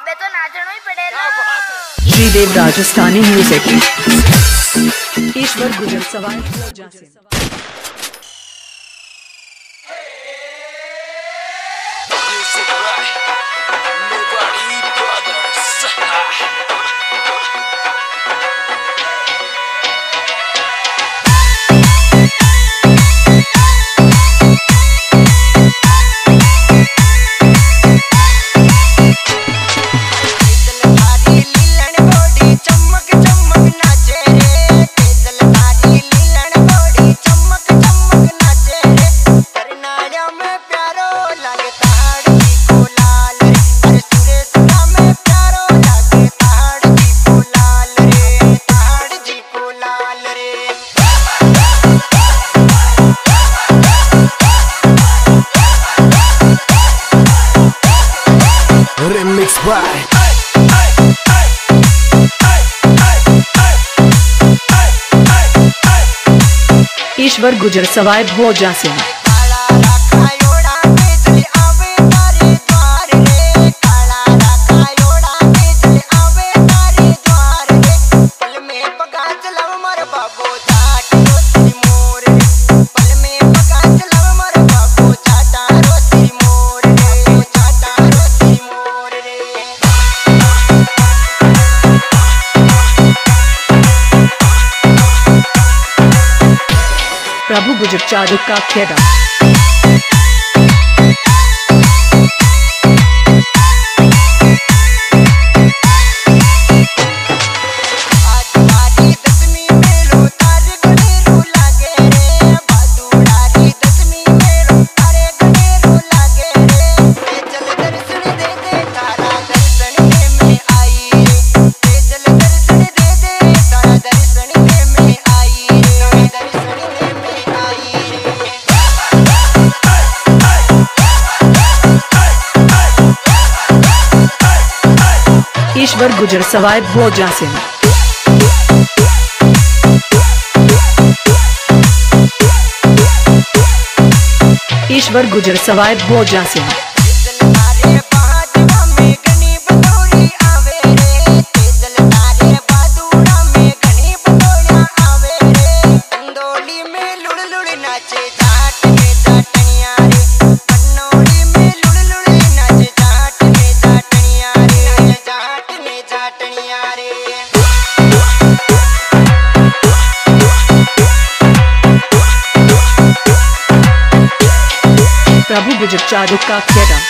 बे तो नाचना ही पड़ेगा। श्रीदेव राजस्थानी म्यूजिक ईश्वर गुजर सवाल Remix by ईश्वर गुजर सवाल भोजा से प्रभु गुजर चादुक का खेड़ा ईश्वर गुजर सवाल भोजा से ईश्वर गुजर सवाल भोजा से प्रभु गुजर चादुक का खेड़ा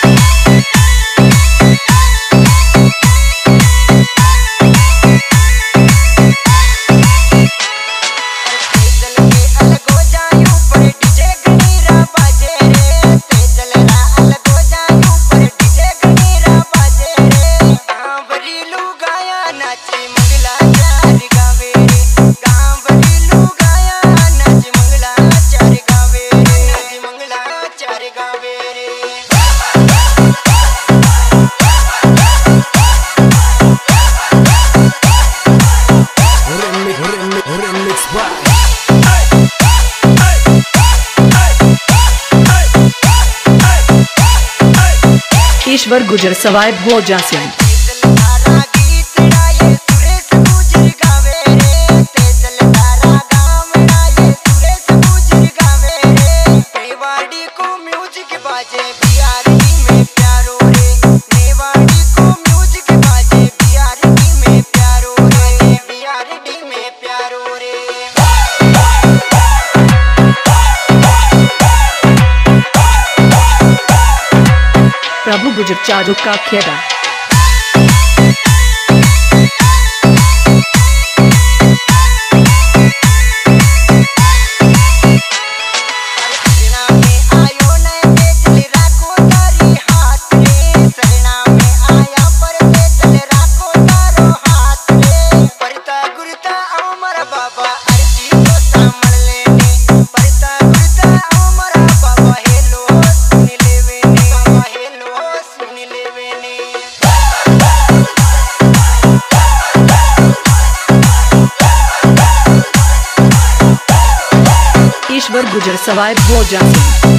ईश्वर गुजर सवाल भोजा से प्रभु गुजर चादुक का खेड़ा ईश्वर गुजर सवाल भोजा से